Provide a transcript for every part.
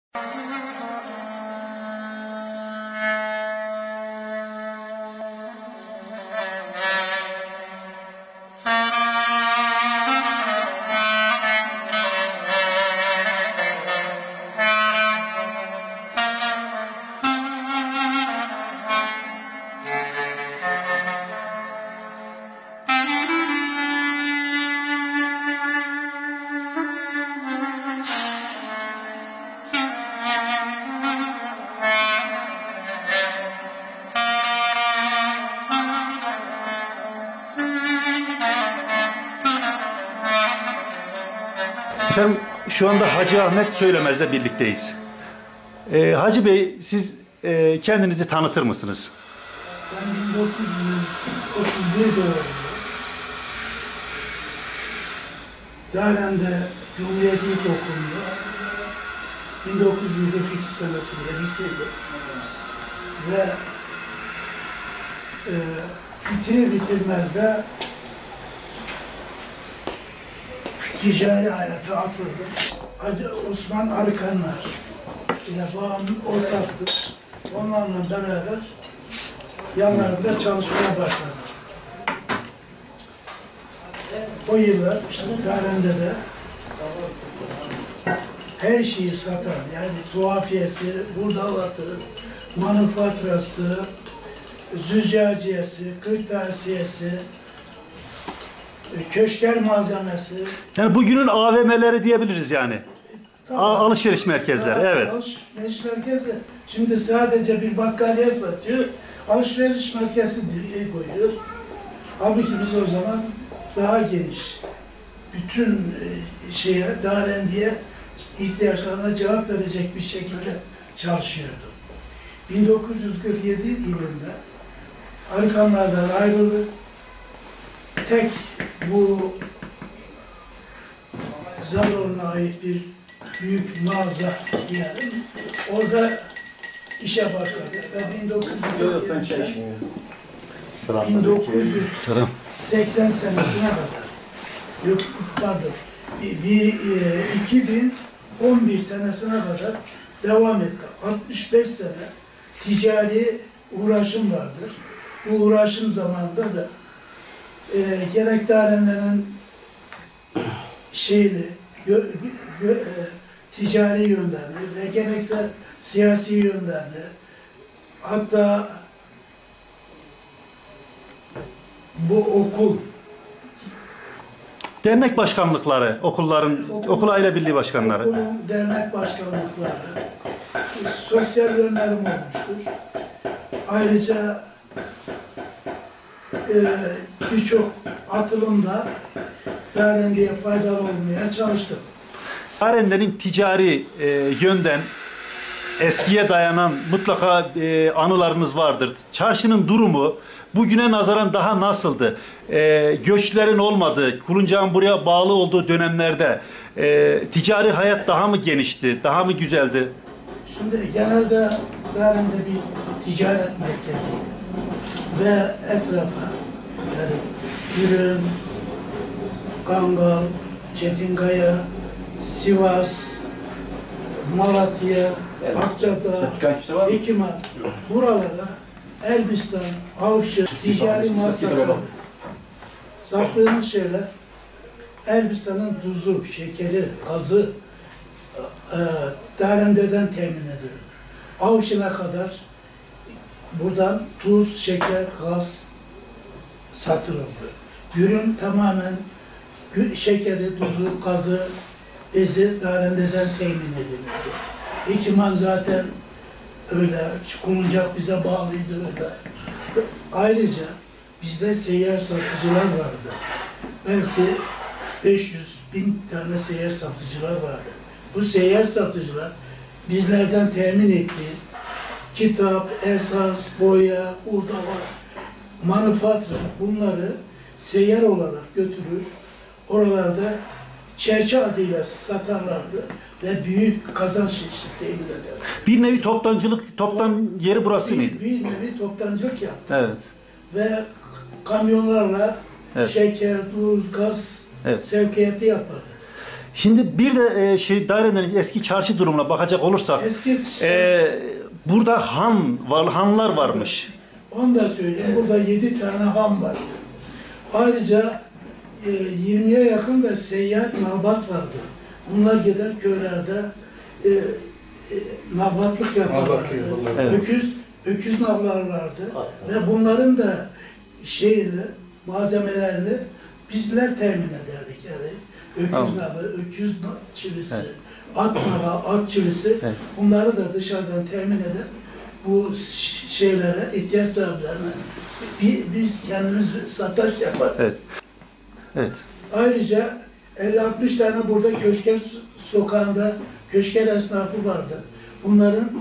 Efendim, şu anda Hacı Ahmet Söylemez'le birlikteyiz. Hacı Bey, siz kendinizi tanıtır mısınız? Ben 1931 doğumluyum. Daren'de Cumhuriyet İlkokulu'nu 1942 senesinde bitirdim. Ve bitirir bitirmez de ticari hayata atıldım. Hacı Osman Arıkanlar ile babamın ortaktı. Onlarla beraber yanlarında çalışmaya başladım. O yıllar işte Daren'de de her şeyi satan, yani tuhafiyesi, burdavatı, manifaturası, züccaciyesi, kırtasiyesi, köşker malzemesi. Yani bugünün AVM'leri diyebiliriz yani. Tabii, Alışveriş merkezleri, evet. Alışveriş merkezi. Şimdi sadece bir bakkaliye satıyor, alışveriş merkezi diye koyuyor. Halbuki biz o zaman daha geniş, bütün Daren'diye ihtiyaçlarına cevap verecek bir şekilde çalışıyordum. 1947 yılında Arıkanlardan ayrıldık. Tek bu Zaloğlu'na ait bir büyük mağaza diyelim. Orada işe başladık ve 1980 senesine kadar, yok pardon, 2011 senesine kadar devam etti. 65 sene ticari uğraşım vardır. Bu uğraşım zamanında da gerek Darenlerin ticari yönlerini ve gerekse siyasi yönlerini, hatta bu Dernek başkanlıkları, okul aile birliği başkanları. Okulun dernek başkanlıkları, sosyal yönlerim olmuştur. Ayrıca birçok atılımda Daren'diye faydalı olmaya çalıştım. Darenlerin ticari yönden eskiye dayanan mutlaka anılarınız vardır. Çarşının durumu bugüne nazaran daha nasıldı? Göçlerin olmadığı, Kuluncak'ın buraya bağlı olduğu dönemlerde ticari hayat daha mı genişti, daha mı güzeldi? Şimdi genelde Daren'de bir ticaret merkeziydi ve etrafa, yani Gürün, Kangal, Çetinkaya, Sivas, Malatya, Akçadağ, Ekiman, buralara Elbistan, Avşa, ticari mal satıyordu. Sattığımız şeyler Elbistan'ın tuzu, şekeri, gazı Daren'den temin edilirdi. Avşin'e kadar buradan tuz, şeker, gaz satılırdı. Gürün tamamen şekeri, tuzu, gazı, bezi Daren'den temin edilirdi. Ekiman zaten öyle, Kuluncak bize bağlıydı öyle. Ayrıca bizde seyyar satıcılar vardı. Belki 500.000 tane seyyar satıcılar vardı. Bu seyyar satıcılar bizlerden temin ettiği kitap, esas, boya, hurdavat, manifatura, bunları seyyar olarak götürür. Oralarda çerçe adıyla satarlardı ve büyük kazanç temin ederler. Bir nevi toptan yeri burası mıydı? Bir nevi toptancılık yaptı. Evet. Ve kamyonlarla evet. şeker, tuz, gaz evet. sevkiyatı yapardı. Şimdi bir de dairenin eski çarşı durumuna bakacak olursak Eski burada hanlar varmış. onu da söyleyeyim. Burada 7 tane han vardı. Ayrıca 20'ye yakın da seyyar nabat vardı. Bunlar gider köylerde nabatlık yaparlardı. Evet. Öküz navlarlardı. Ve bunların da malzemelerini bizler temin ederdik yani. Öküz navı, çivisi, at nava, at çivisi, Evet. bunları da dışarıdan temin eder. Bu şeylere, ihtiyaç sahiplerine biz kendimiz satış yapar. Evet. Evet. Ayrıca 50-60 tane burada Köşker sokağında Köşker esnafı vardı. Bunların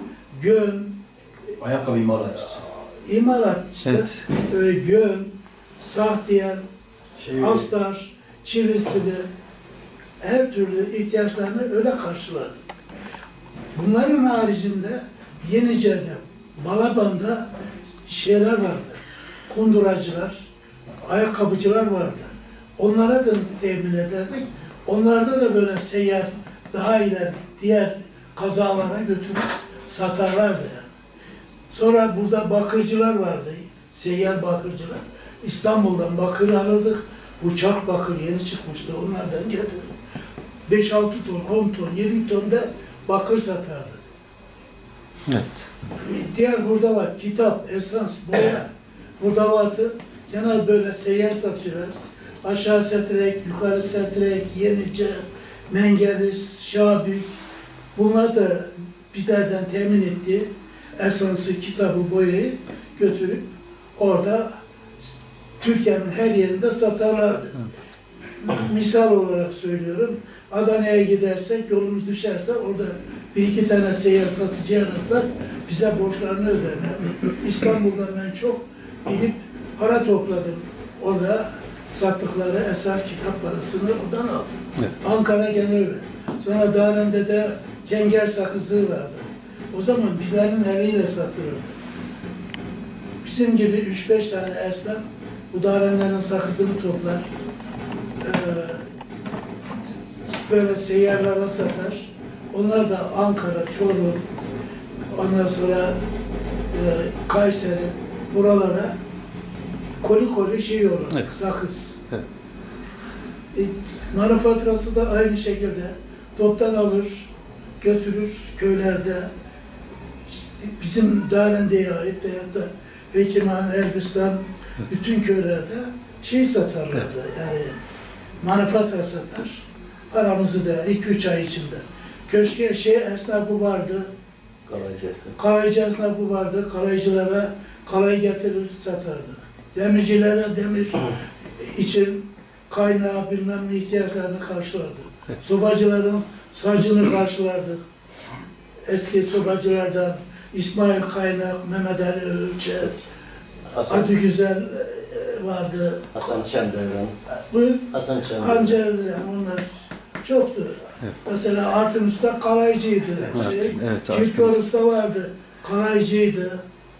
Ayakkabı imalatçısı. imalatçısı, gön, sahtiyen, astar, çivisini, her türlü ihtiyaçlarını öyle karşılardı. Bunların haricinde Yenice'de, Balaban'da şeyler vardı. Kunduracılar, ayakkabıcılar vardı. Onlara da temin ederdik. Onlarda da böyle seyyar, daha ileri diğer kazalara götürüp satarlardı yani. Sonra burada bakırcılar vardı. Seyyar bakırcılar. İstanbul'dan bakır alırdık. Uçak bakır yeni çıkmıştı. Onlardan getirdik. 5-6 ton, 10 ton, 20 ton da bakır satardık. Evet. Diğer burada var. Kitap, esans, boya. Burada vardı. Genel böyle seyyar satışlar. Aşağı Setrek, yukarı Setrek, Yenice, Mengelis, Şabük. Bunlar da bizlerden temin ettiği esansı, kitabı, boyayı götürüp orada Türkiye'nin her yerinde satarlardı. Misal olarak söylüyorum, Adana'ya gidersek, yolumuz düşerse orada bir iki tane seyyar satıcıya rastlar, bize borçlarını öderlerdi. İstanbul'da ben çok gidip para topladım. Orada sattıkları esas kitap parasını oradan aldım. Evet. Ankara gene öyle. Sonra Daren'de de kenger sakızı vardı. O zaman bizlerin eliyle satılırdı. Bizim gibi 3-5 tane esnaf bu Darenlerin sakızını toplar. Böyle seyyarlara satar. Onlar da Ankara, Çorum, ondan sonra Kayseri, buralara koli şey olur, Evet. sakız. Evet. Narı faturası da aynı şekilde toptan alır, götürür köylerde. Bizim Darende'ye ait veyahut da Hekiman, Elbistan, bütün köylerde şey satarlardı, yani manifatura satar. Paramızı da 2-3 ay içinde. Köşke esnafı vardı, kalaycı esnafı vardı, kalaycılara kalayı getirir satardı. Demircilere demir için kaynağı bilmem ne ihtiyaçlarını karşılardı. Sobacıların sacını karşılardık. Eski sobacılardan İsmail Kaynak, Mehmet Ali Ölçer, Adı Güzel vardı. Hasan Çember'den. Bu Hasan Çember. Hançer'den onlar çoktu. Evet. Mesela Artin Usta kalaycıydı. Evet, Kirkor Artin Usta vardı, kalaycıydı.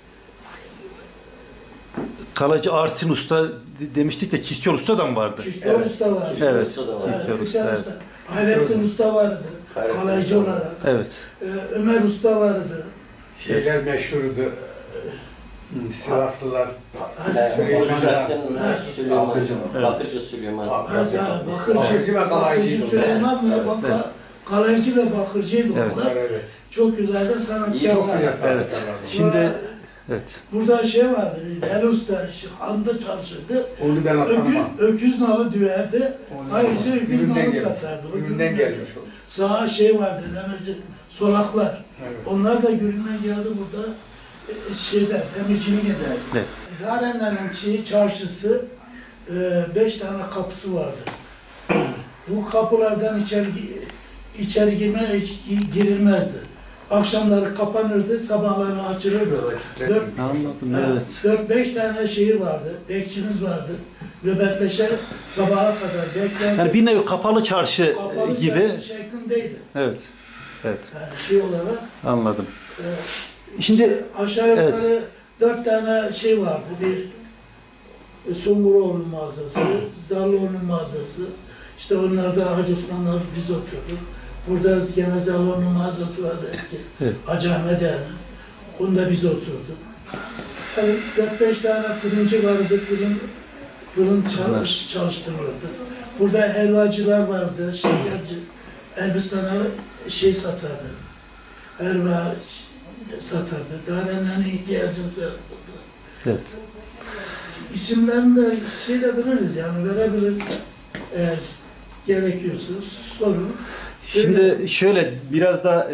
Kalaycı Artin Usta demiştik de Kirkor Usta da mı vardı? Kirkor Usta vardı. Evet. Usta da var. Kirkor Usta, Kirkor evet. Usta. Hayrettin Usta vardı, Hayrettin kalaycı Usta. olarak. Evet. Ömer Usta vardı. Şeyler meşhurdu. Sivaslılar. Nurettin Süleyman. Evet. Bakırcı Süleyman. Bakırcı ve kalaycıydı. Süleyman ve kalaycı ve bakırcıydı Evet. onlar. Evet. Çok güzel de İyi, sanatkarlar. Çok güzel Evet. sanatlar vardı. Şimdi evet. Burada şey vardı, El Usta, Han'da çalışırdı. Onu ben hatırlamam. Öküz nalı düverdi. Onu Ayrıca öküz Üründen nalı gelmiş. satardı. O Üründen Güründen gelmiş o. Sağa şey vardı, demirci, solaklar. Evet. Onlar da Güründen geldi burada. Demircilik ederdi. Evet. Darenlerin çarşısı 5 tane kapısı vardı. Bu kapılardan içeri girilmezdi. Akşamları kapanırdı, sabahları açılırdı. Anladım, evet. 4-5 tane şehir vardı, bekçimiz vardı. Nöbetleşe sabaha kadar beklerdi. Yani bir nevi kapalı çarşı Kapalı gibi. çarşı şeklindeydi. Evet. Evet. Yani şey olarak. Anladım. e, Şimdi aşağı yukarı 4 tane şey vardı. Bir Sunguroğlu'nun mağazası, Zarlıoğlu'nun mağazası, İşte onlarda Hacı Osman'la biz oturduk. Burada gene Zalon'un mağazası vardı eski. Evet. Hacı Ahmet Ağa'nın. Onda biz oturduk. Yani 4-5 tane fırıncı vardı, fırın çalıştırıyordu. Burada helvacılar vardı, şekerci. Elbistan'a şey satardı, helva satardı. Darenin ihtiyacımız vardı. Evet. İsimlerini de şey de biliriz yani verebiliriz. Eğer gerekiyorsa sorun. Şimdi şöyle biraz da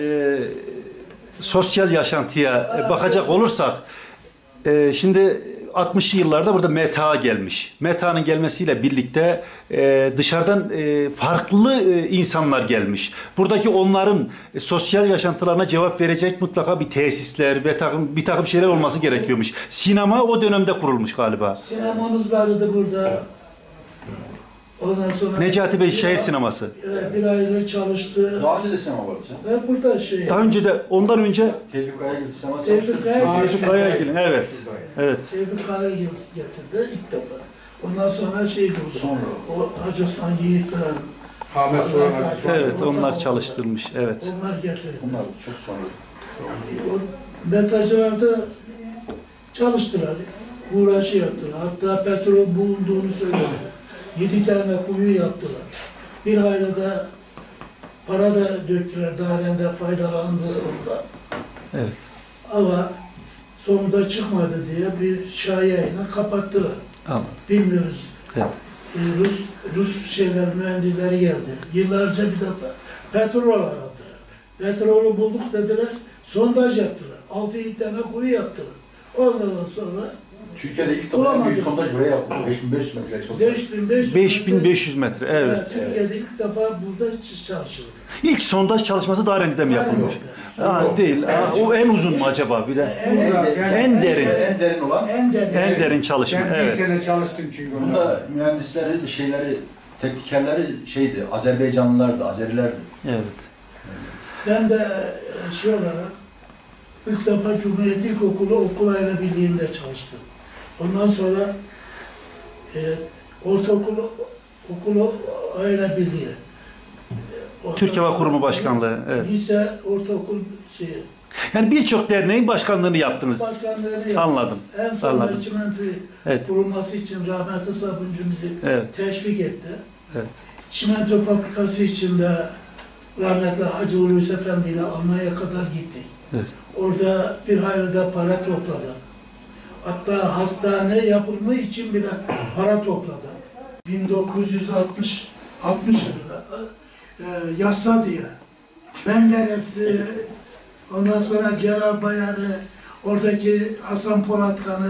sosyal yaşantıya bakacak olursak şimdi 60'lı yıllarda burada MTA gelmiş. MTA'nın gelmesiyle birlikte dışarıdan farklı insanlar gelmiş. Buradaki onların sosyal yaşantılarına cevap verecek mutlaka bir tesisler ve bir takım şeyler olması gerekiyormuş. Sinema o dönemde kurulmuş galiba. Sinemamız vardı burada. Ondan sonra Necati Bey Şehir Sineması. bir aydır çalıştı. Daha önce de sinema vardı canım. Ve burada şey. Daha önce de ondan önce Tevfik Ayagil sinema Tevfik çalıştı. Ayagil. Yusuf Ayagil'in evet. Evet. Tevfik Ayagil getirdi ilk defa. Ondan sonra şey oldu. Sonra. O Hacı Osman Yiğit falan. Ahmet Soğan. Evet, onlar çalıştırmış. Evet. Onlar getirdi. Bunlar çok sonra. O metacılarda çalıştılar. Uğraşı yaptılar. Hatta petrol bulunduğunu söylediler. 7 tane kuyu yaptılar. Bir hayli de para da döktüler. Darende faydalandı ondan. Evet. Ama sonunda çıkmadı diye bir şayiayla kapattılar. Tamam. Bilmiyoruz. Evet. Rus mühendisleri geldi. Yıllarca bir defa petrol aradılar. Petrolü bulduk dediler. Sondaj yaptılar. 6-7 tane kuyu yaptılar. Ondan sonra Türkiye'de ilk defa en büyük sondaj buraya yapıldı. 5500 metre çalıştı. 5500 metre. Evet. Türkiye'de ilk defa burada çalışıldı. İlk sondaj çalışması Darenda'da mı yapılmış? Değil. O en uzun mu acaba? Bir de en derin. En derin olan. En derin. En derin çalışma. Ben bir Evet. sene çalıştım çünkü Bunda onda. mühendisleri, teknikerleri şeydi, Azerbaycanlılardı, Azerilerdi. Evet. Ben de şey olarak ilk defa Cumhuriyet İlkokulu Okul Aile Birliği'nde çalıştım. Ondan sonra ortaokulu okulu aile birliği. Türk Hava Kurumu Başkanlığı. Evet. Lise, ortaokul şeyi. Yani birçok derneğin başkanlığını yaptınız. Başkanları yaptım. Anladım. En son Anladım. çimentoyu Evet. kurulması için rahmetli Sabuncu'muzu Evet. teşvik etti. Evet. Çimento fabrikası için de rahmetli Hacı Hulusi Efendi ile Almanya'ya kadar gittik. Evet. Orada bir hayli de para topladık. Hatta hastane yapılma için bile para topladı. 1960 yılında yasa diye Menderes'i, ondan sonra Celal Bayar'ı, oradaki Hasan Polatkan'ı,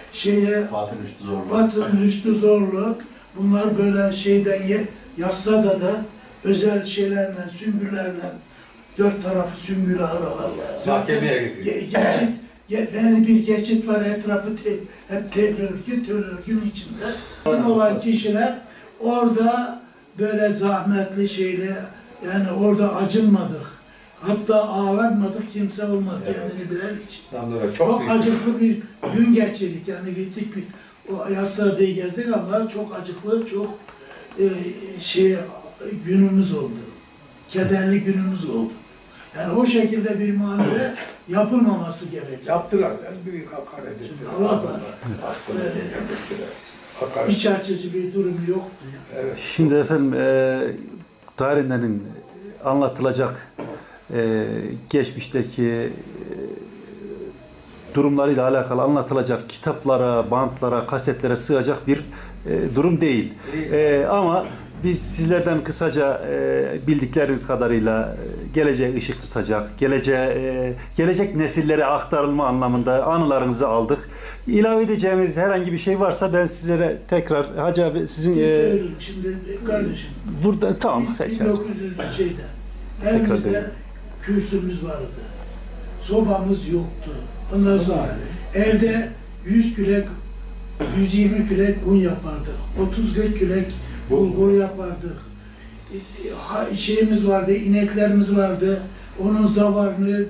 Fatih Rüştü Zorlu, bunlar böyle yassada da özel şeylerle, süngülerle, 4 tarafı süngülü araba. Mahkemeye Geçit, belli bir geçit var, etrafı hep tel örgün içinde. Kim olan kişiler orada böyle zahmetli şeyle, yani orada acınmadık. Hatta ağlatmadık, kimse olmaz kendini bilen için. Çok acıklı bir gün geçirdik, yani gittik bir o Yassıada'yı gezdik ama çok acıklı, çok günümüz oldu. Kederli günümüz oldu. Yani o şekilde bir muamele yapılmaması gerekiyor. Yaptılar. En büyük hakaret ettiler. Allah var. İç açıcı bir durum yoktu. Yani. Evet. Şimdi efendim Darende'nin anlatılacak geçmişteki durumlarıyla alakalı anlatılacak kitaplara, bantlara, kasetlere sığacak bir durum değil. Ama biz sizlerden kısaca bildikleriniz kadarıyla geleceğe ışık tutacak, gelecek nesillere aktarılma anlamında anılarınızı aldık. İlave edeceğiniz herhangi bir şey varsa ben sizlere tekrar Hacı abi sizin Söyleyeyim şimdi kardeşim. burada tamam tekrar. 1900 elimizde kürsümüz vardı. Sobamız yoktu. Ondan sonra evde 100 kürek, 120 kürek un yapardık. 30-40 kürek bulgur yapardık. Şeyimiz vardı, ineklerimiz vardı. Onun zavarını,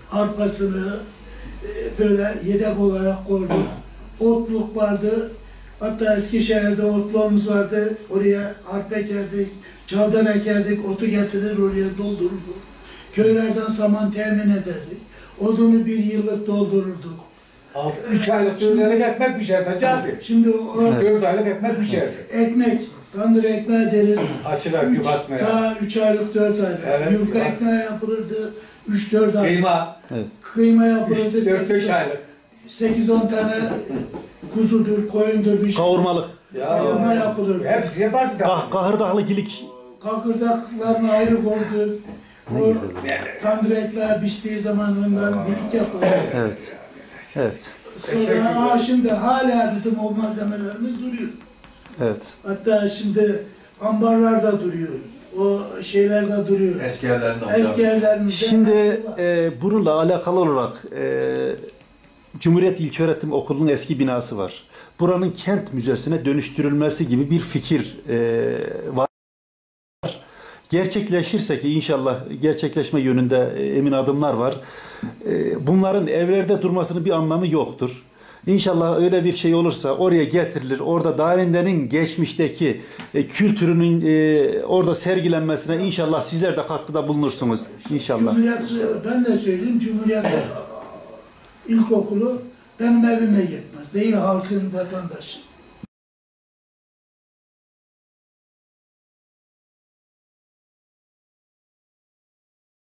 arpasını böyle yedek olarak koyduk. Otluk vardı. Hatta Eskişehir'de otluğumuz vardı. Oraya arpa ekerdik, çavdar ekerdik, otu getirir oraya doldururduk. Köylerden saman temin ederdik. Odunu bir yıllık doldururduk. 3 aylık 4 aylık ekmek pişerdi Hacı abi. Şimdi o 4 aylık ekmek pişerdi. ekmek, tandır ekmeği deriz. Açılar, yufkatmaya. Ta 3 aylık, 4 aylık. Evet, Yufka yufka. ekmeği yapılırdı. 3-4 aylık. Kıyma. Kıyma yapılırdı. 4-5 aylık. 8-10 tane kuzudur, koyundur bir şey. Kavurmalık. Kavurma yapılırdı. Hepsi yapardı da. Kahırdaklı gilik. Kakırdaklarını ayrı koydu. O tandır ekmeği piştiği zaman ondan bilik yapılır. Evet. Evet. Sonra şimdi hala bizim o malzemelerimiz duruyor. Evet. Hatta şimdi ambarlarda duruyor. O şeylerde duruyor. Eski evlerinde. Eski evlerimizde. Şimdi hepsi var. bununla alakalı olarak Cumhuriyet İlköğretim Okulu'nun eski binası var. Buranın kent müzesine dönüştürülmesi gibi bir fikir var. Gerçekleşirse ki inşallah gerçekleşme yönünde emin adımlar var. Bunların evlerde durmasının bir anlamı yoktur. İnşallah öyle bir şey olursa oraya getirilir. Orada Darende'nin geçmişteki kültürünün orada sergilenmesine inşallah sizler de katkıda bulunursunuz. İnşallah. Cumhuriyet, ben de söyleyeyim, Cumhuriyet İlkokulu benim evime yetmez. Değil halkın, vatandaşı.